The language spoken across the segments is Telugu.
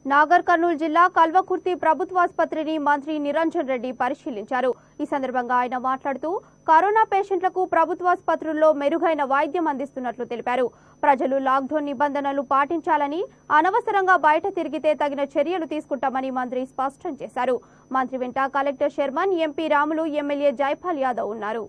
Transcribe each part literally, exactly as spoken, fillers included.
నాగర్ కర్నూలు జిల్లా కల్వకుర్తి ప్రభుత్వాసుపత్రిని మంత్రి నిరంజన్ రెడ్డి పరిశీలించారు। ఈ సందర్భంగా ఆయన మాట్లాడుతూ కరోనా పేషెంట్లకు ప్రభుత్వాసుపత్రుల్లో మెరుగైన వైద్యం అందిస్తున్నట్లు తెలిపారు। ప్రజలు లాక్డౌన్ నిబంధనలు పాటించాలని, అనవసరంగా బయట తిరిగితే తగిన చర్యలు తీసుకుంటామని మంత్రి స్పష్టం చేశారు। మంత్రి వెంట collector Sharman, MP Ramulu, MLA Jaipal Yadav ఉన్నారు।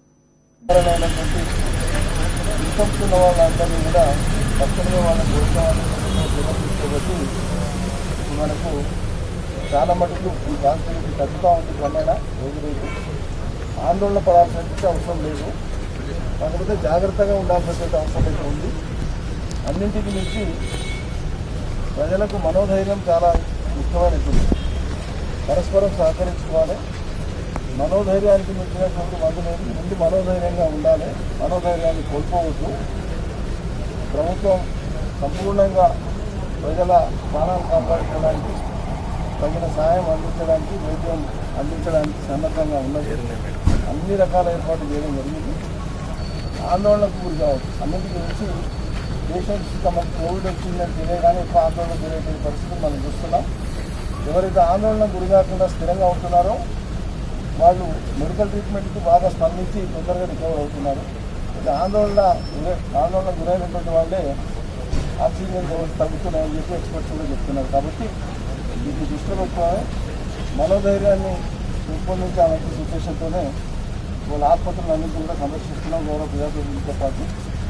మనకు చాలా మటుకు ఈ కాన్సెప్ట్ తగ్గుతూ ఉంది క్రమేణా రోజు రోజు ఆందోళన పడాల్సిన అవసరం లేదు, కాకపోతే జాగ్రత్తగా ఉండాల్సిన అవసరం అయితే ఉంది। అన్నింటికి మించి ప్రజలకు మనోధైర్యం చాలా ముఖ్యమైనటువంటి, పరస్పరం సహకరించుకోవాలి। మనోధైర్యానికి మించినటువంటి మందు లేదు, ముందు మనోధైర్యంగా ఉండాలి, మనోధైర్యాన్ని కోల్పోవద్దు। ప్రభుత్వం సంపూర్ణంగా ప్రజల ప్రాణాలు కాపాడుకోవడానికి, తగిన సహాయం అందించడానికి, వైద్యం అందించడానికి సన్నద్ధంగా ఉన్నది। అన్ని రకాల ఏర్పాట్లు చేయడం జరిగింది। ఆందోళనకు గురి కావచ్చు, అన్నింటికి మించి పేషెంట్స్ తమకు కోవిడ్ వచ్చిందని తెలియగానే ఎక్కువ ఆందోళన జరిగే పరిస్థితులు మనం చూస్తున్నాం। ఎవరైతే ఆందోళనకు గురి కాకుండా స్థిరంగా ఉంటున్నారో వాళ్ళు మెడికల్ ట్రీట్మెంట్కి బాగా స్పందించి తొందరగా రికవర్ అవుతున్నారు। అయితే ఆందోళన ఆందోళన గురైనటువంటి వాళ్ళే ఆక్సిజన్ లెవెల్స్ తగ్గుతున్నాయని చెప్పి ఎక్స్పర్ట్స్ కూడా చెప్తున్నారు। కాబట్టి దీన్ని దృష్టిలో పెట్టుకోవాలి, మనోధైర్యాన్ని పెంపొందించాలంటే సిచ్యువేషన్తోనే వాళ్ళ ఆసుపత్రులన్నింటినీ కూడా సంరక్షిస్తున్నాం గౌరవ ప్రజాప్రతినిధులతో పాటు।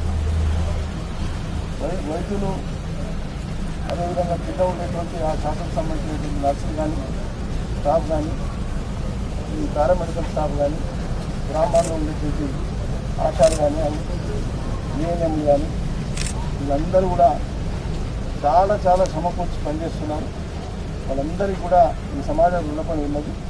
వైద్యులు అదేవిధంగా కింద ఉండేటువంటి ఆ శాఖకు సంబంధించినటువంటి నర్సులు కానీ, స్టాఫ్ కానీ, ఈ పారామెడికల్ స్టాఫ్ కానీ, గ్రామాల్లో ఉండేటువంటి ఆశాలు కానీ, ఏఎన్ఎంలు కానీ, వీళ్ళందరూ కూడా చాలా చాలా సమకూర్చి పనిచేస్తున్నారు। వాళ్ళందరికీ కూడా ఈ సమాజం రుణపడి ఉన్నది।